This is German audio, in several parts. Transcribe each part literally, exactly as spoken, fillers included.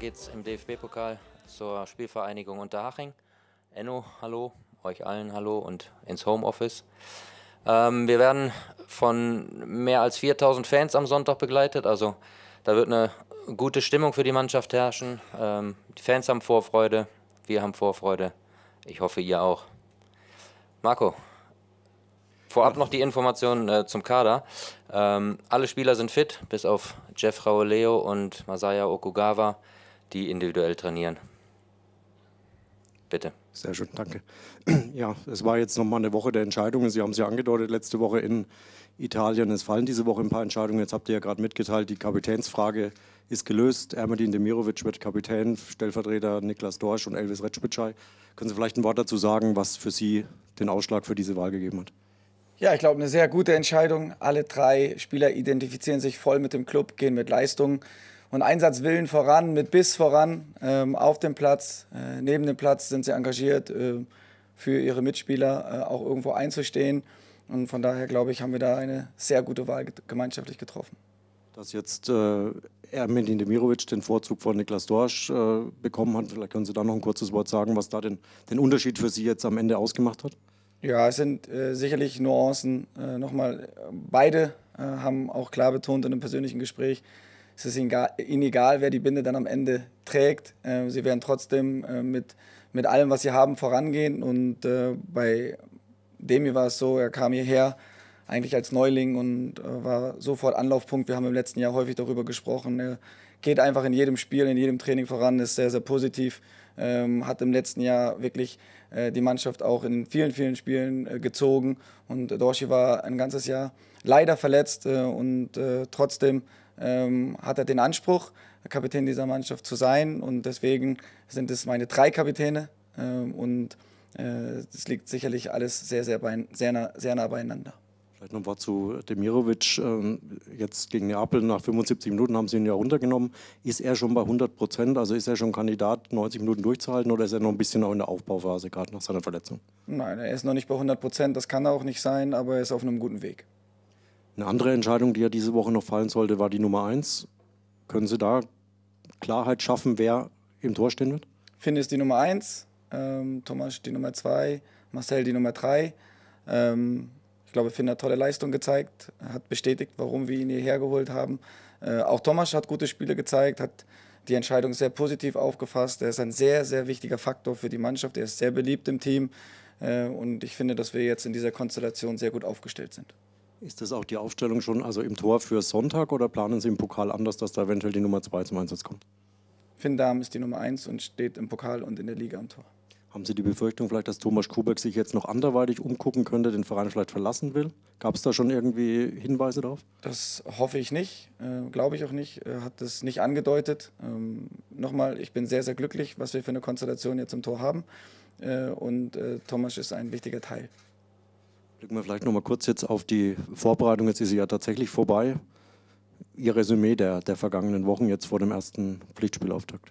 geht's im D F B-Pokal zur Spielvereinigung Unterhaching. Enno, hallo, euch allen hallo und ins Homeoffice. Ähm, wir werden von mehr als viertausend Fans am Sonntag begleitet, also da wird eine gute Stimmung für die Mannschaft herrschen. Ähm, die Fans haben Vorfreude, wir haben Vorfreude, ich hoffe ihr auch. Marco, vorab noch die Informationen äh, zum Kader. Ähm, alle Spieler sind fit, bis auf Jeff Rauleo und Masaya Okugawa, die individuell trainieren. Bitte. Sehr schön, danke. Ja, es war jetzt nochmal eine Woche der Entscheidungen. Sie haben es ja angedeutet, letzte Woche in Italien. Es fallen diese Woche ein paar Entscheidungen. Jetzt habt ihr ja gerade mitgeteilt, die Kapitänsfrage ist gelöst. Ermedin Demirovic wird Kapitän, Stellvertreter Niklas Dorsch und Elvis Recpicai. Können Sie vielleicht ein Wort dazu sagen, was für Sie den Ausschlag für diese Wahl gegeben hat? Ja, ich glaube, eine sehr gute Entscheidung. Alle drei Spieler identifizieren sich voll mit dem Club, gehen mit Leistung und Einsatzwillen voran, mit Biss voran, ähm, auf dem Platz, äh, neben dem Platz sind sie engagiert, äh, für ihre Mitspieler äh, auch irgendwo einzustehen. Und von daher, glaube ich, haben wir da eine sehr gute Wahl gemeinschaftlich getroffen. Dass jetzt äh, Ermedin Demirovic den Vorzug von Niklas Dorsch äh, bekommen hat, vielleicht können Sie da noch ein kurzes Wort sagen, was da den, den Unterschied für Sie jetzt am Ende ausgemacht hat? Ja, es sind äh, sicherlich Nuancen. Äh, Nochmal, beide äh, haben auch klar betont in einem persönlichen Gespräch, es ist ihnen egal, ihnen egal, wer die Binde dann am Ende trägt. Äh, sie werden trotzdem äh, mit, mit allem, was sie haben, vorangehen. Und äh, bei Demi war es so, er kam hierher eigentlich als Neuling und äh, war sofort Anlaufpunkt. Wir haben im letzten Jahr häufig darüber gesprochen. Er geht einfach in jedem Spiel, in jedem Training voran, ist sehr, sehr positiv. Ähm, hat im letzten Jahr wirklich äh, die Mannschaft auch in vielen, vielen Spielen äh, gezogen. Und äh, Dorshi war ein ganzes Jahr leider verletzt äh, und äh, trotzdem ähm, hat er den Anspruch, Kapitän dieser Mannschaft zu sein. Und deswegen sind es meine drei Kapitäne. Äh, und es äh, liegt sicherlich alles sehr, sehr, bein sehr, nah, sehr nah beieinander. Vielleicht noch ein Wort zu Demirovic. Jetzt gegen Neapel nach fünfundsiebzig Minuten haben Sie ihn ja runtergenommen. Ist er schon bei hundert Prozent? Also ist er schon Kandidat, neunzig Minuten durchzuhalten, oder ist er noch ein bisschen auch in der Aufbauphase, gerade nach seiner Verletzung? Nein, er ist noch nicht bei hundert Prozent. Das kann er auch nicht sein, aber er ist auf einem guten Weg. Eine andere Entscheidung, die ja diese Woche noch fallen sollte, war die Nummer eins. Können Sie da Klarheit schaffen, wer im Tor stehen wird? Finn ist die Nummer eins, ähm, Thomas die Nummer zwei, Marcel die Nummer drei. Ähm, Ich glaube, Finn hat tolle Leistung gezeigt, hat bestätigt, warum wir ihn hierher geholt haben. Äh, auch Thomas hat gute Spiele gezeigt, hat die Entscheidung sehr positiv aufgefasst. Er ist ein sehr, sehr wichtiger Faktor für die Mannschaft. Er ist sehr beliebt im Team. Äh, und ich finde, dass wir jetzt in dieser Konstellation sehr gut aufgestellt sind. Ist das auch die Aufstellung schon also im Tor für Sonntag, oder planen Sie im Pokal anders, dass da eventuell die Nummer zwei zum Einsatz kommt? Finn Dahm ist die Nummer eins und steht im Pokal und in der Liga am Tor. Haben Sie die Befürchtung vielleicht, dass Thomas Kubek sich jetzt noch anderweitig umgucken könnte, den Verein vielleicht verlassen will? Gab es da schon irgendwie Hinweise darauf? Das hoffe ich nicht, äh, glaube ich auch nicht. Er hat das nicht angedeutet. Ähm, Nochmal, ich bin sehr, sehr glücklich, was wir für eine Konstellation jetzt im Tor haben. Äh, und äh, Thomas ist ein wichtiger Teil. Blicken wir vielleicht noch mal kurz jetzt auf die Vorbereitung. Jetzt ist sie ja tatsächlich vorbei. Ihr Resümee der, der vergangenen Wochen jetzt vor dem ersten Pflichtspielauftakt.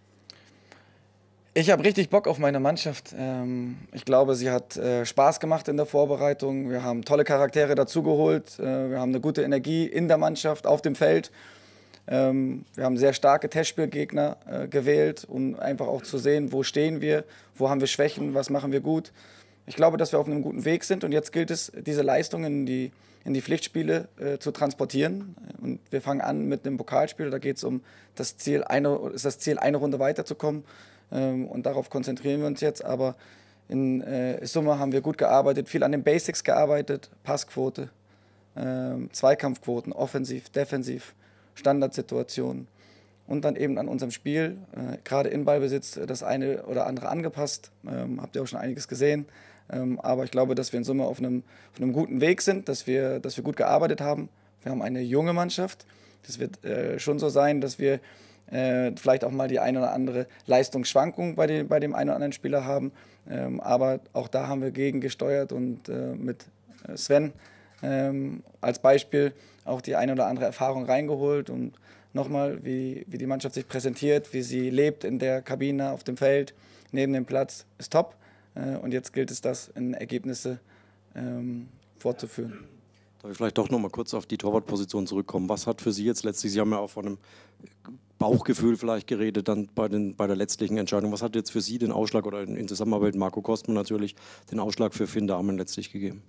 Ich habe richtig Bock auf meine Mannschaft. Ich glaube, sie hat Spaß gemacht in der Vorbereitung. Wir haben tolle Charaktere dazugeholt. Wir haben eine gute Energie in der Mannschaft, auf dem Feld. Wir haben sehr starke Testspielgegner gewählt, um einfach auch zu sehen, wo stehen wir, wo haben wir Schwächen, was machen wir gut. Ich glaube, dass wir auf einem guten Weg sind, und jetzt gilt es, diese Leistungen in die, in die Pflichtspiele äh, zu transportieren. Und wir fangen an mit einem Pokalspiel. Da geht es um das Ziel, eine, ist das Ziel, eine Runde weiterzukommen. Ähm, und darauf konzentrieren wir uns jetzt. Aber in äh, Summe haben wir gut gearbeitet, viel an den Basics gearbeitet: Passquote, äh, Zweikampfquoten, offensiv, defensiv, Standardsituationen. Und dann eben an unserem Spiel, äh, gerade in Ballbesitz, das eine oder andere angepasst. Ähm, habt ihr auch schon einiges gesehen. Ähm, aber ich glaube, dass wir in Summe auf einem, auf einem guten Weg sind, dass wir, dass wir gut gearbeitet haben. Wir haben eine junge Mannschaft. Das wird äh, schon so sein, dass wir äh, vielleicht auch mal die eine oder andere Leistungsschwankung bei, den, bei dem einen oder anderen Spieler haben. Ähm, aber auch da haben wir gegen gesteuert und äh, mit Sven ähm, als Beispiel auch die eine oder andere Erfahrung reingeholt. Und nochmal, wie, wie die Mannschaft sich präsentiert, wie sie lebt in der Kabine, auf dem Feld, neben dem Platz, ist top. Und jetzt gilt es, das in Ergebnisse ähm, fortzuführen. Darf ich vielleicht doch noch mal kurz auf die Torwartposition zurückkommen? Was hat für Sie jetzt letztlich, Sie haben ja auch von einem Bauchgefühl vielleicht geredet, dann bei, den, bei der letztlichen Entscheidung, was hat jetzt für Sie den Ausschlag oder in, in Zusammenarbeit mit Marco Kostmann natürlich den Ausschlag für Finn Dahmen letztlich gegeben?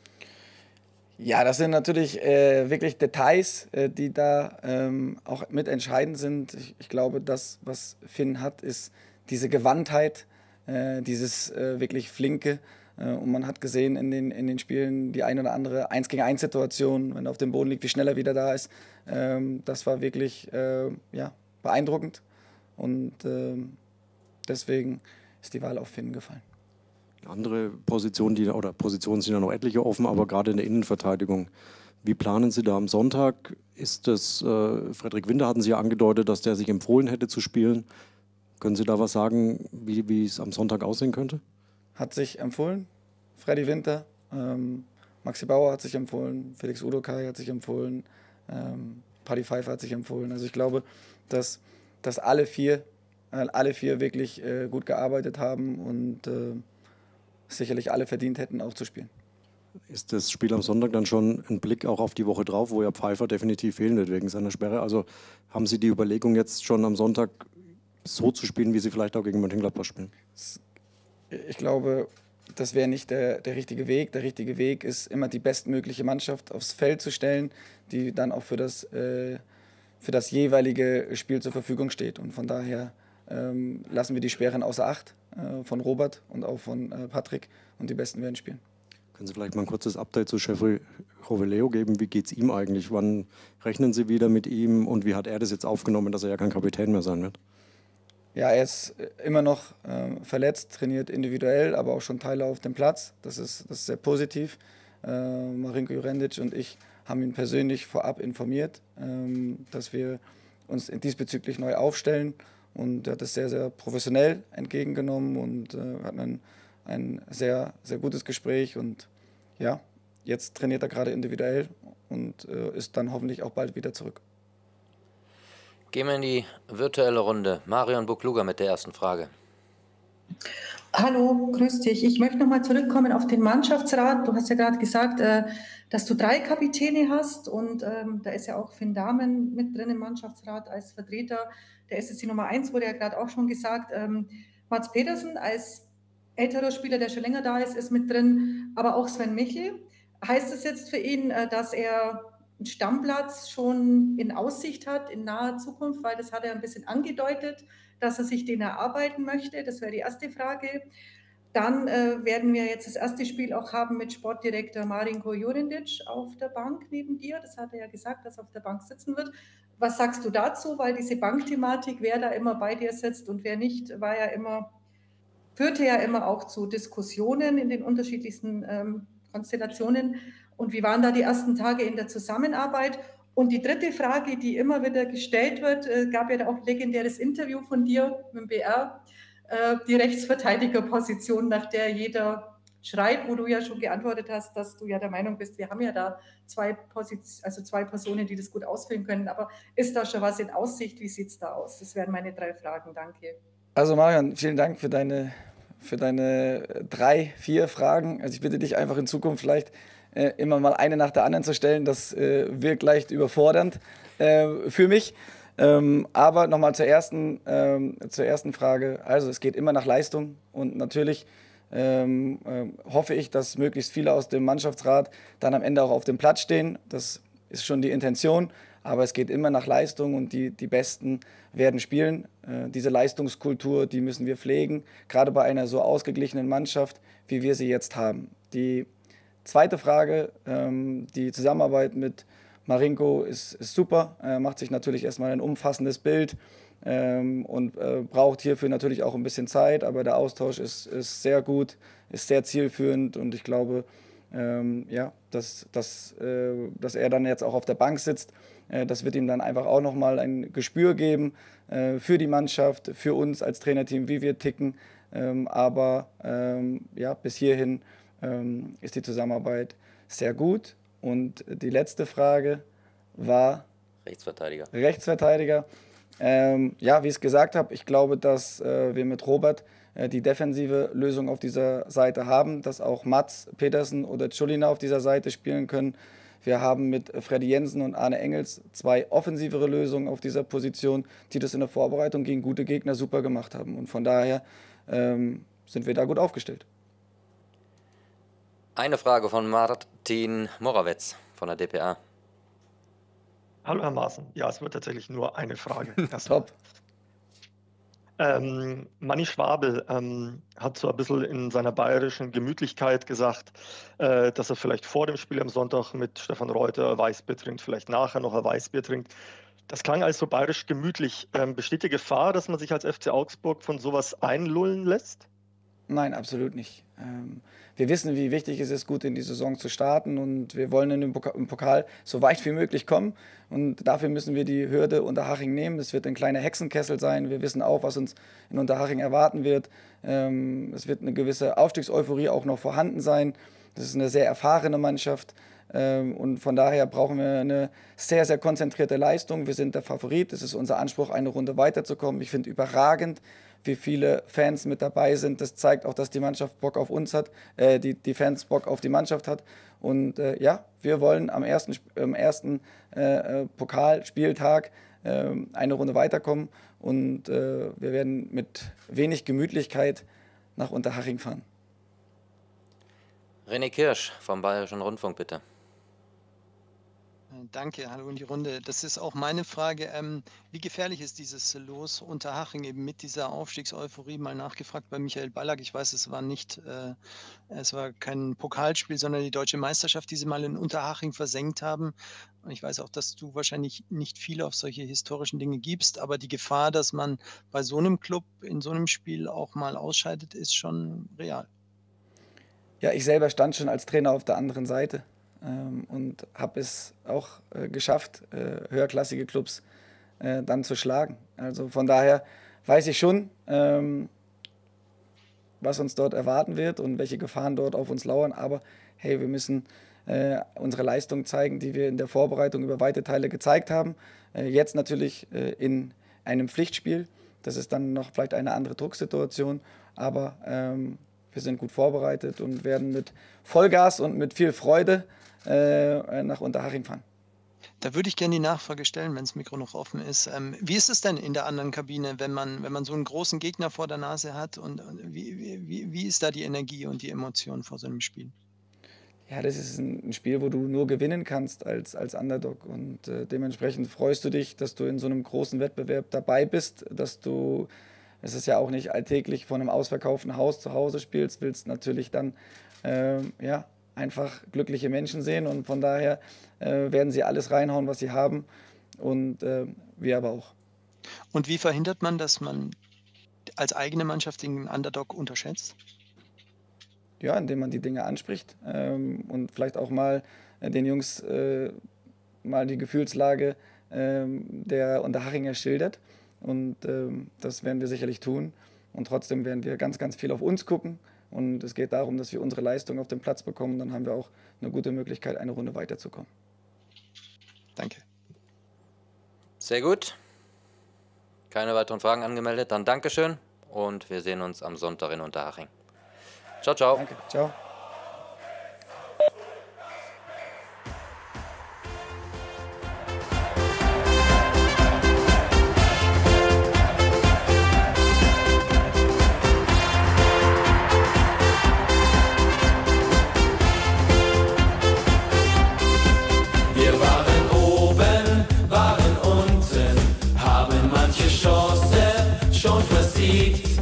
Ja, das sind natürlich äh, wirklich Details, äh, die da ähm, auch mitentscheidend sind. Ich, ich glaube, das, was Finn hat, ist diese Gewandtheit, äh, dieses äh, wirklich Flinke. Äh, und man hat gesehen in den, in den Spielen die ein oder andere eins gegen eins Situation, wenn er auf dem Boden liegt, wie schnell er wieder da ist. Ähm, das war wirklich äh, ja, beeindruckend. Und ähm, deswegen ist die Wahl auf Finn gefallen. Andere Positionen, die, oder Positionen sind ja noch etliche offen, aber gerade in der Innenverteidigung. Wie planen Sie da am Sonntag? Ist das, äh, Frederik Winter hatten Sie ja angedeutet, dass der sich empfohlen hätte zu spielen. Können Sie da was sagen, wie, wie es am Sonntag aussehen könnte? Hat sich empfohlen, Freddy Winter, ähm, Maxi Bauer hat sich empfohlen, Felix Udokai hat sich empfohlen, ähm, Paddy Pfeiffer hat sich empfohlen. Also ich glaube, dass, dass alle vier, äh, alle vier wirklich äh, gut gearbeitet haben und äh, sicherlich alle verdient hätten, auch zu spielen. Ist das Spiel am Sonntag dann schon ein Blick auch auf die Woche drauf, wo ja Pfeiffer definitiv fehlen wird wegen seiner Sperre? Also haben Sie die Überlegung jetzt schon am Sonntag so zu spielen, wie Sie vielleicht auch gegen Mönchengladbach spielen? Ich glaube, das wäre nicht der, der richtige Weg. Der richtige Weg ist immer die bestmögliche Mannschaft aufs Feld zu stellen, die dann auch für das, äh, für das jeweilige Spiel zur Verfügung steht. Und von daher ähm, lassen wir die Sperren außer Acht äh, von Robert und auch von äh, Patrick und die Besten werden spielen. Können Sie vielleicht mal ein kurzes Update zu Jeffrey Roveleo geben? Wie geht es ihm eigentlich? Wann rechnen Sie wieder mit ihm und wie hat er das jetzt aufgenommen, dass er ja kein Kapitän mehr sein wird? Ja, er ist immer noch äh, verletzt, trainiert individuell, aber auch schon Teile auf dem Platz. Das ist, das ist sehr positiv. Äh, Marinko Jurendic und ich haben ihn persönlich vorab informiert, ähm, dass wir uns diesbezüglich neu aufstellen. Und er hat es sehr, sehr professionell entgegengenommen und äh, hatten ein, ein sehr, sehr gutes Gespräch. Und ja, jetzt trainiert er gerade individuell und äh, ist dann hoffentlich auch bald wieder zurück. Gehen wir in die virtuelle Runde. Marion Bukluga mit der ersten Frage. Hallo, grüß dich. Ich möchte nochmal zurückkommen auf den Mannschaftsrat. Du hast ja gerade gesagt, äh, dass du drei Kapitäne hast und ähm, da ist ja auch Finn Dahmen mit drin im Mannschaftsrat als Vertreter. Der ist jetzt die Nummer eins, wurde ja gerade auch schon gesagt. Ähm, Mats Pedersen als älterer Spieler, der schon länger da ist, ist mit drin, aber auch Sven Michel. Heißt es jetzt für ihn, äh, dass er einen Stammplatz schon in Aussicht hat in naher Zukunft, weil das hat er ein bisschen angedeutet, dass er sich den erarbeiten möchte. Das wäre die erste Frage. Dann äh, werden wir jetzt das erste Spiel auch haben mit Sportdirektor Marinko Jurendic auf der Bank neben dir. Das hat er ja gesagt, dass er auf der Bank sitzen wird. Was sagst du dazu? Weil diese Bankthematik, wer da immer bei dir sitzt und wer nicht, war ja immer, führte ja immer auch zu Diskussionen in den unterschiedlichsten ähm, Konstellationen. Und wie waren da die ersten Tage in der Zusammenarbeit? Und die dritte Frage, die immer wieder gestellt wird, äh, gab ja da auch ein legendäres Interview von dir mit dem B R, äh, die Rechtsverteidigerposition, nach der jeder schreit, wo du ja schon geantwortet hast, dass du ja der Meinung bist, wir haben ja da zwei, Position, also zwei Personen, die das gut ausfüllen können. Aber ist da schon was in Aussicht? Wie sieht es da aus? Das wären meine drei Fragen. Danke. Also Marion, vielen Dank für deine, für deine drei, vier Fragen. Also ich bitte dich einfach in Zukunft vielleicht äh, immer mal eine nach der anderen zu stellen. Das äh, wirkt leicht überfordernd äh, für mich. Ähm, aber nochmal zur ersten, ähm, zur ersten Frage. Also es geht immer nach Leistung und natürlich ähm, äh, hoffe ich, dass möglichst viele aus dem Mannschaftsrat dann am Ende auch auf dem Platz stehen. Das ist schon die Intention. Aber es geht immer nach Leistung und die, die Besten werden spielen. Äh, diese Leistungskultur, die müssen wir pflegen, gerade bei einer so ausgeglichenen Mannschaft, wie wir sie jetzt haben. Die zweite Frage, ähm, die Zusammenarbeit mit Marinko ist, ist super. Er macht sich natürlich erstmal ein umfassendes Bild ähm, und äh, braucht hierfür natürlich auch ein bisschen Zeit, aber der Austausch ist, ist sehr gut, ist sehr zielführend und ich glaube, ähm, ja, dass, dass, äh, dass er dann jetzt auch auf der Bank sitzt. Das wird ihm dann einfach auch nochmal ein Gespür geben äh, für die Mannschaft, für uns als Trainerteam, wie wir ticken. Ähm, aber ähm, ja, bis hierhin ähm, ist die Zusammenarbeit sehr gut. Und die letzte Frage war Rechtsverteidiger. Rechtsverteidiger. Ähm, ja, wie ich es gesagt habe, ich glaube, dass äh, wir mit Robert äh, die defensive Lösung auf dieser Seite haben, dass auch Mats Pedersen oder Tschulina auf dieser Seite spielen können. Wir haben mit Freddy Jensen und Arne Engels zwei offensivere Lösungen auf dieser Position, die das in der Vorbereitung gegen gute Gegner super gemacht haben. Und von daher ähm, sind wir da gut aufgestellt. Eine Frage von Martin Morawetz von der D P A. Hallo Herr Maaßen. Ja, es wird tatsächlich nur eine Frage. Top. Ähm, Manni Schwabel ähm, hat so ein bisschen in seiner bayerischen Gemütlichkeit gesagt, äh, dass er vielleicht vor dem Spiel am Sonntag mit Stefan Reuter ein Weißbier trinkt, vielleicht nachher noch ein Weißbier trinkt. Das klang als so bayerisch gemütlich. Ähm, besteht die Gefahr, dass man sich als F C Augsburg von sowas einlullen lässt? Nein, absolut nicht. Ähm, wir wissen, wie wichtig es ist, gut in die Saison zu starten und wir wollen in den Pokal, im Pokal so weit wie möglich kommen und dafür müssen wir die Hürde Unterhaching nehmen. Das wird ein kleiner Hexenkessel sein. Wir wissen auch, was uns in Unterhaching erwarten wird. Ähm, es wird eine gewisse Aufstiegseuphorie auch noch vorhanden sein. Das ist eine sehr erfahrene Mannschaft ähm, und von daher brauchen wir eine sehr, sehr konzentrierte Leistung. Wir sind der Favorit. Es ist unser Anspruch, eine Runde weiterzukommen. Ich finde überragend, wie viele Fans mit dabei sind. Das zeigt auch, dass die Mannschaft Bock auf uns hat, äh, die, die Fans Bock auf die Mannschaft hat. Und äh, ja, wir wollen am ersten, am ersten äh, Pokalspieltag äh, eine Runde weiterkommen und äh, wir werden mit wenig Gemütlichkeit nach Unterhaching fahren. René Kirsch vom Bayerischen Rundfunk, bitte. Danke, hallo in die Runde. Das ist auch meine Frage. Ähm, wie gefährlich ist dieses Los Unterhaching eben mit dieser Aufstiegseuphorie? Mal nachgefragt bei Michael Ballack. Ich weiß, es war nicht, äh, es war kein Pokalspiel, sondern die deutsche Meisterschaft, die sie mal in Unterhaching versenkt haben. Und ich weiß auch, dass du wahrscheinlich nicht viel auf solche historischen Dinge gibst, aber die Gefahr, dass man bei so einem Club in so einem Spiel auch mal ausscheidet, ist schon real. Ja, ich selber stand schon als Trainer auf der anderen Seite. Und habe es auch äh, geschafft, äh, höherklassige Clubs äh, dann zu schlagen. Also von daher weiß ich schon, ähm, was uns dort erwarten wird und welche Gefahren dort auf uns lauern. Aber hey, wir müssen äh, unsere Leistung zeigen, die wir in der Vorbereitung über weite Teile gezeigt haben. Äh, jetzt natürlich äh, in einem Pflichtspiel. Das ist dann noch vielleicht eine andere Drucksituation. Aber ähm, wir sind gut vorbereitet und werden mit Vollgas und mit viel Freude nach Unterhaching fahren. Da würde ich gerne die Nachfrage stellen, wenn das Mikro noch offen ist. Ähm, wie ist es denn in der anderen Kabine, wenn man, wenn man so einen großen Gegner vor der Nase hat? Und, und wie, wie, wie ist da die Energie und die Emotion vor so einem Spiel? Ja, das ist ein Spiel, wo du nur gewinnen kannst als, als Underdog. Und äh, dementsprechend freust du dich, dass du in so einem großen Wettbewerb dabei bist, dass du, es ist ja auch nicht alltäglich, vor einem ausverkauften Haus zu Hause spielst, willst natürlich dann, äh, ja, einfach glückliche Menschen sehen und von daher äh, werden sie alles reinhauen, was sie haben und äh, wir aber auch. Und wie verhindert man, dass man als eigene Mannschaft den Underdog unterschätzt? Ja, indem man die Dinge anspricht ähm, und vielleicht auch mal äh, den Jungs äh, mal die Gefühlslage äh, der Unterhachinger schildert und äh, das werden wir sicherlich tun und trotzdem werden wir ganz, ganz viel auf uns gucken. Und es geht darum, dass wir unsere Leistung auf den Platz bekommen. Dann haben wir auch eine gute Möglichkeit, eine Runde weiterzukommen. Danke. Sehr gut. Keine weiteren Fragen angemeldet. Dann Dankeschön und wir sehen uns am Sonntag in Unterhaching. Ciao, ciao. Danke. Ciao. Chance schon versiegt.